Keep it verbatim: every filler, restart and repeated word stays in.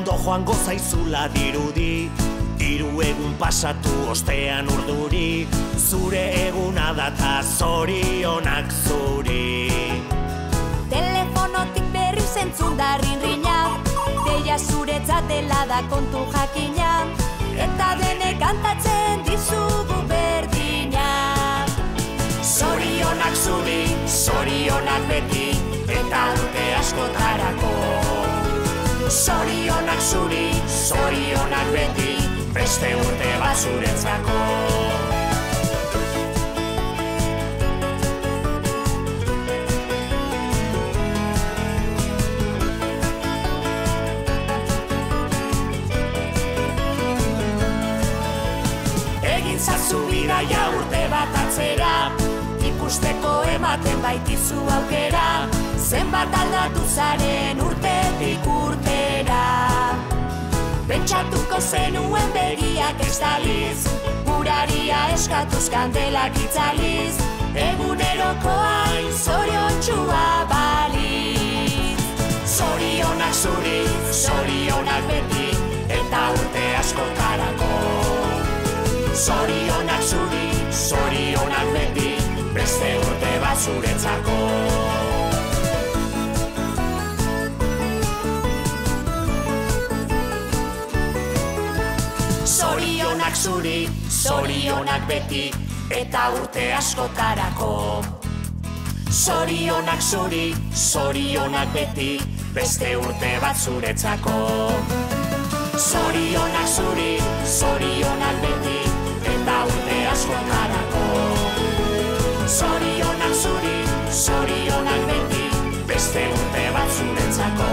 ondo joango zaizula dirudi, hiru egun pasatu ostean urduri, zure eguna data zorionak zuri. Telefonotik berri zentzun da rinrina, deia zuretzat dela da kontu jakina, eta denek kantatzen dizugu berdina. Zorionak zuri, zorionak beti, eta urte askotarako. Zorionak zuri, zorionak beti, beste urte bat zuretzako. Egin zazu bidaia urte bat atzera, ikusteko ematen baitizu aukera, zenbat aldatu zaren urtetik urtera. Pentsatuko zenuen begiak estaliz, uraria eskatuz kandelak itzaliz, eguneroko hain zoriontsua baliz. Zorionak zuri, zorionak beti, eta urte askotarako. Zorionak zuri, zorionak beti, beste urte bat zuretzako. Zorionak zuri, zorionak beti, eta urte askotarako. Zorionak zuri, zorionak beti, beste urte bat zuretzako. Zorionak zuri, zorionak beti, eta urte askotarako. Zorionak zuri, zorionak beti, beste urte bat zuretzako.